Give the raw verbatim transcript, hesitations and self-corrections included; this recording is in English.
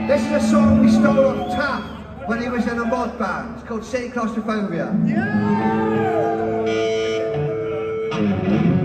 This is a song we stole off Taff when he was in a mod band. It's called City Claustrophobia. Yeah!